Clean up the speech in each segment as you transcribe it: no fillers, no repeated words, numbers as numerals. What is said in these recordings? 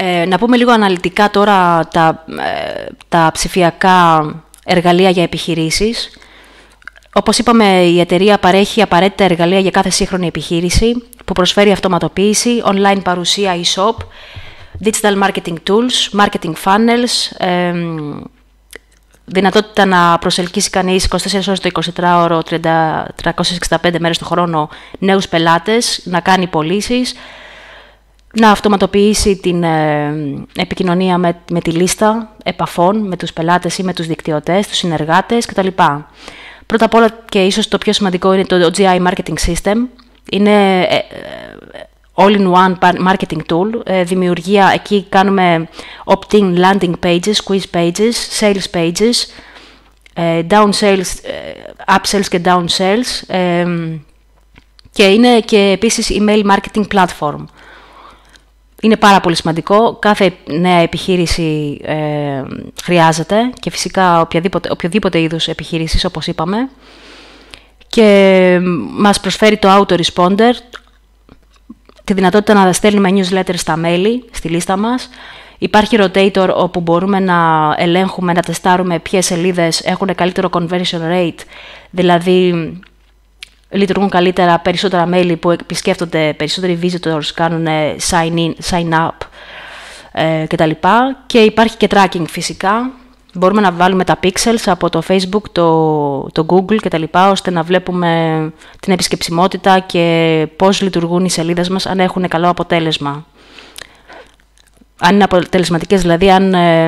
Να πούμε λίγο αναλυτικά τώρα τα ψηφιακά εργαλεία για επιχειρήσεις. Όπως είπαμε, η εταιρεία παρέχει απαραίτητα εργαλεία για κάθε σύγχρονη επιχείρηση που προσφέρει αυτοματοποίηση, online παρουσία e-shop, digital marketing tools, marketing funnels, δυνατότητα να προσελκύσει κανείς 24 ώρες το 24ωρο, 365 μέρες το χρόνο νέους πελάτες, να κάνει πωλήσεις, να αυτοματοποιήσει την επικοινωνία με τη λίστα επαφών με τους πελάτες ή με τους δικτυωτές, τους συνεργάτες κτλ. Πρώτα απ' όλα και ίσως το πιο σημαντικό είναι το OGI Marketing System. Είναι all-in-one marketing tool. Δημιουργία, εκεί κάνουμε opt-in landing pages, quiz pages, sales pages, down sales, upsells και down sales. Και είναι και επίσης email marketing platform. Είναι πάρα πολύ σημαντικό. Κάθε νέα επιχείρηση χρειάζεται και φυσικά οποιοδήποτε είδους επιχείρησης, όπως είπαμε. Και μας προσφέρει το autoresponder, τη δυνατότητα να στέλνουμε newsletters στα μέλη, στη λίστα μας. Υπάρχει rotator όπου μπορούμε να ελέγχουμε, να τεστάρουμε ποιες σελίδες έχουν καλύτερο conversion rate, δηλαδή λειτουργούν καλύτερα, περισσότερα μέλη που επισκέφτονται, περισσότεροι visitors κάνουν sign up κτλ. Και υπάρχει και tracking φυσικά. Μπορούμε να βάλουμε τα pixels από το Facebook, το Google κτλ. Ώστε να βλέπουμε την επισκεψιμότητα και πώς λειτουργούν οι σελίδες μας, αν έχουν καλό αποτέλεσμα. Αν είναι αποτελεσματικές, δηλαδή αν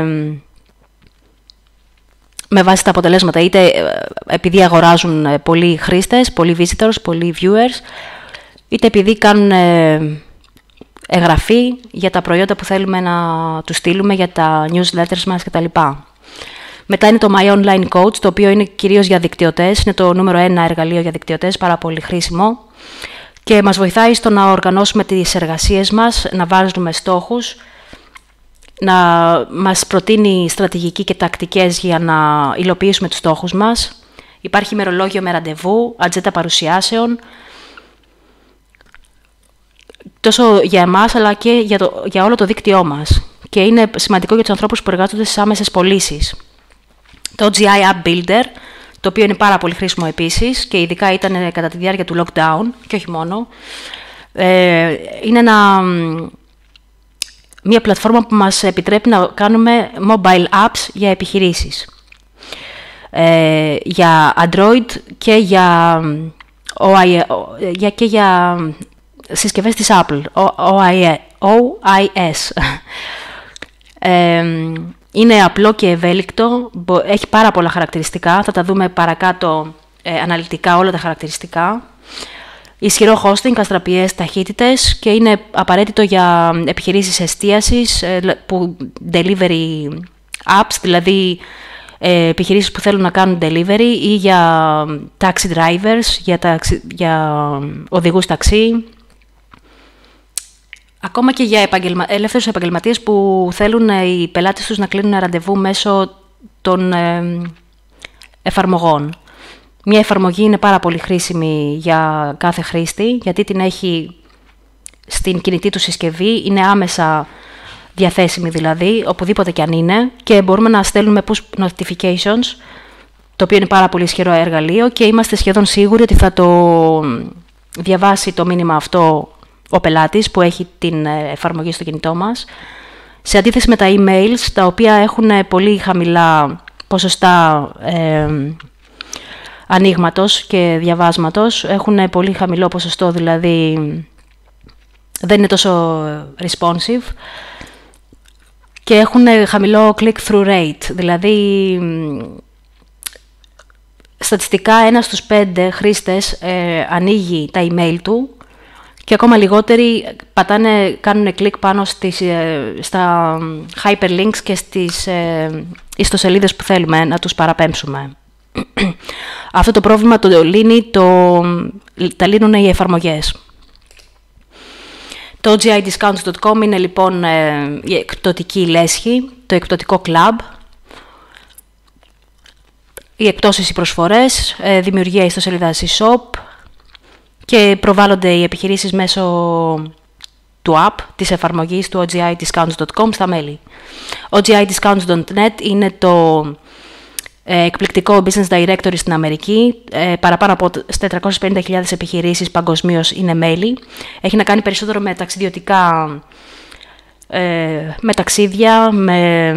με βάση τα αποτελέσματα, είτε επειδή αγοράζουν πολλοί χρήστες, πολλοί visitors, πολλοί viewers, είτε επειδή κάνουν εγγραφή για τα προϊόντα που θέλουμε να τους στείλουμε, για τα newsletters μας κτλ. Μετά είναι το My Online Coach, το οποίο είναι κυρίως για δικτυωτές, είναι το νούμερο 1 εργαλείο για δικτυωτές, πάρα πολύ χρήσιμο και μας βοηθάει στο να οργανώσουμε τις εργασίες μας, να βάζουμε στόχους, να μας προτείνει στρατηγική και τακτικές για να υλοποιήσουμε τους στόχους μας. Υπάρχει ημερολόγιο με ραντεβού, ατζέντα παρουσιάσεων, τόσο για εμάς αλλά και για όλο το δίκτυό μας. Και είναι σημαντικό για τους ανθρώπους που εργάζονται στις άμεσες πωλήσεις. Το GI App Builder, το οποίο είναι πάρα πολύ χρήσιμο επίσης και ειδικά ήταν κατά τη διάρκεια του lockdown και όχι μόνο. Είναι μια πλατφόρμα που μας επιτρέπει να κάνουμε mobile apps για επιχειρήσεις. Για Android και για συσκευές της Apple, OIS. Είναι απλό και ευέλικτο, έχει πάρα πολλά χαρακτηριστικά, θα τα δούμε παρακάτω αναλυτικά όλα τα χαρακτηριστικά. Ισχυρό hosting, αστραπιές ταχύτητες και είναι απαραίτητο για επιχειρήσεις εστίασης, delivery apps, δηλαδή επιχειρήσεις που θέλουν να κάνουν delivery ή για taxi drivers, για οδηγούς ταξί. Ακόμα και για ελεύθερους επαγγελματίες που θέλουν οι πελάτες τους να κλείνουν ραντεβού μέσω των εφαρμογών. Μια εφαρμογή είναι πάρα πολύ χρήσιμη για κάθε χρήστη, γιατί την έχει στην κινητή του συσκευή, είναι άμεσα διαθέσιμη δηλαδή, οπουδήποτε και αν είναι, και μπορούμε να στέλνουμε push notifications, το οποίο είναι πάρα πολύ ισχυρό εργαλείο και είμαστε σχεδόν σίγουροι ότι θα το διαβάσει το μήνυμα αυτό ο πελάτης που έχει την εφαρμογή στο κινητό μας. Σε αντίθεση με τα emails, τα οποία έχουν πολύ χαμηλά ποσοστά ανοίγματος και διαβάσματος, έχουν πολύ χαμηλό ποσοστό, δηλαδή δεν είναι τόσο responsive και έχουν χαμηλό click-through rate, δηλαδή στατιστικά 1 στους 5 χρήστες ανοίγει τα email του και ακόμα λιγότεροι κάνουν κλικ πάνω στα hyperlinks και στις ιστοσελίδες που θέλουμε να τους παραπέμψουμε. Αυτό το πρόβλημα τα λύνουν οι εφαρμογές. Το gidiscounts.com είναι λοιπόν η εκπτωτική λέσχη, το εκπτωτικό κλαμπ, οι εκπτώσεις, οι προσφορές, δημιουργία ιστοσελίδας e-shop και προβάλλονται οι επιχειρήσεις μέσω app, της εφαρμογής του ogidiscounts.com στα μέλη. ogidiscounts.net είναι το εκπληκτικό business directory στην Αμερική. Παραπάνω από 450.000 επιχειρήσεις παγκοσμίως είναι μέλη. Έχει να κάνει περισσότερο με ταξιδιωτικά, με ταξίδια, με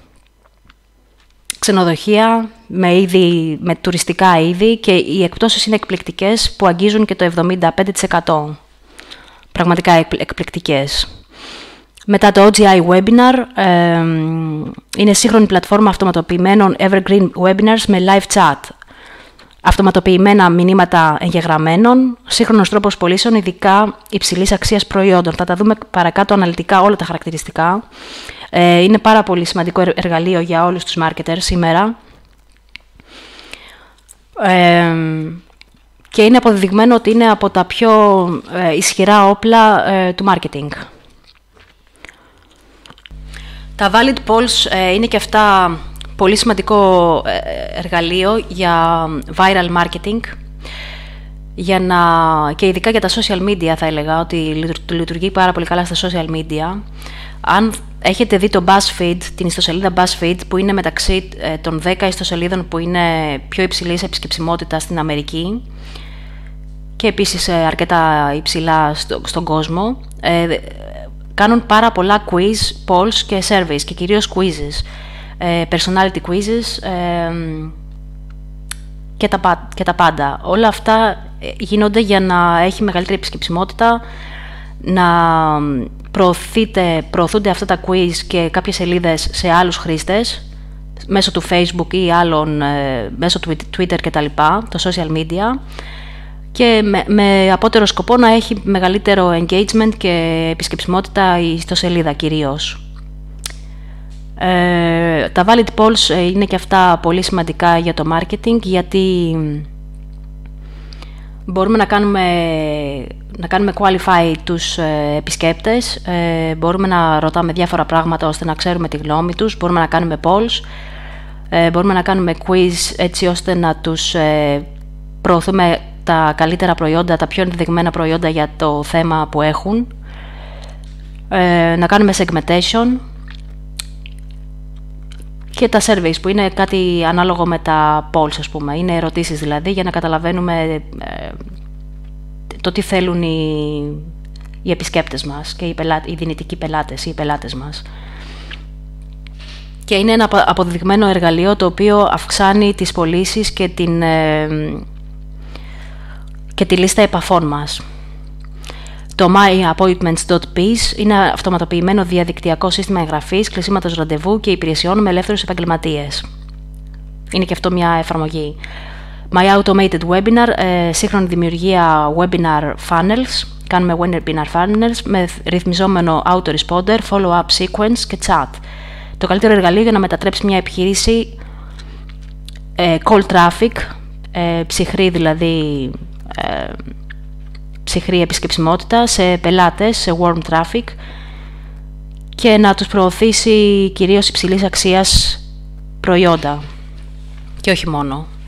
ξενοδοχεία, με τουριστικά είδη, και οι εκπτώσεις είναι εκπληκτικές που αγγίζουν και το 75%. Πραγματικά εκπληκτικές. Μετά το OGI Webinar, είναι σύγχρονη πλατφόρμα αυτοματοποιημένων evergreen webinars με live chat. Αυτοματοποιημένα μηνύματα εγγεγραμμένων, σύγχρονος τρόπος πωλήσεων, ειδικά υψηλής αξίας προϊόντων. Θα τα δούμε παρακάτω αναλυτικά όλα τα χαρακτηριστικά. Είναι πάρα πολύ σημαντικό εργαλείο για όλους τους marketers σήμερα. Και είναι αποδεδειγμένο ότι είναι από τα πιο ισχυρά όπλα του marketing. Τα Valid Polls είναι και αυτά πολύ σημαντικό εργαλείο για viral marketing, και ειδικά για τα social media θα έλεγα ότι λειτουργεί πάρα πολύ καλά στα social media. Αν έχετε δει το BuzzFeed, την ιστοσελίδα BuzzFeed, που είναι μεταξύ των 10 ιστοσελίδων που είναι πιο υψηλής επισκεψιμότητας στην Αμερική και επίσης αρκετά υψηλά στον κόσμο, κάνουν πάρα πολλά quiz, polls και surveys, και κυρίως quizzes, personality quizzes και τα πάντα. Όλα αυτά γίνονται για να έχει μεγαλύτερη επισκεψιμότητα, να προωθούνται αυτά τα quiz και κάποιες σελίδες σε άλλους χρήστες μέσω του Facebook ή άλλων, μέσω του Twitter κτλ, το social media, και με απότερο σκοπό να έχει μεγαλύτερο engagement και επισκεψιμότητα η ιστοσελίδα κυρίως. Τα Valid Polls είναι και αυτά πολύ σημαντικά για το marketing, γιατί μπορούμε να κάνουμε qualify τους επισκέπτες, μπορούμε να ρωτάμε διάφορα πράγματα ώστε να ξέρουμε τη γνώμη τους, μπορούμε να κάνουμε polls, μπορούμε να κάνουμε quiz έτσι ώστε να τους προωθούμε τα καλύτερα προϊόντα, τα πιο ενδεδειγμένα προϊόντα για το θέμα που έχουν, να κάνουμε segmentation, και τα surveys που είναι κάτι ανάλογο με τα polls, ας πούμε. Είναι ερωτήσεις δηλαδή για να καταλαβαίνουμε το τι θέλουν οι επισκέπτες μας και οι δυνητικοί πελάτες ή οι πελάτες μας. Και είναι ένα αποδεδειγμένο εργαλείο το οποίο αυξάνει τις πωλήσεις και τη λίστα επαφών μας. Το myappointments.biz είναι αυτοματοποιημένο διαδικτυακό σύστημα εγγραφής, κλεισίματος ραντεβού και υπηρεσιών με ελεύθερους επαγγελματίες. Είναι και αυτό μια εφαρμογή. My Automated Webinar, σύγχρονη δημιουργία webinar funnels. Κάνουμε webinar funnels με ρυθμιζόμενο autoresponder, follow-up sequence και chat. Το καλύτερο εργαλείο για να μετατρέψει μια επιχείρηση cold traffic, ψυχρή δηλαδή, ψυχρή επισκεψιμότητα, σε πελάτες, σε warm traffic, και να τους προωθήσει κυρίως υψηλής αξίας προϊόντα και όχι μόνο.